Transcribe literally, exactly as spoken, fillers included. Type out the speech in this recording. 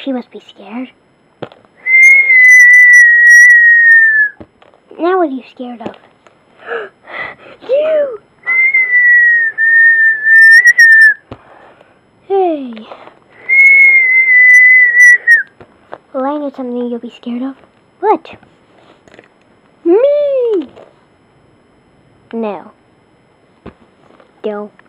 she must be scared. Now what are you scared of? You! Hey. Well, I know something you'll be scared of. What? Me! No. Don't.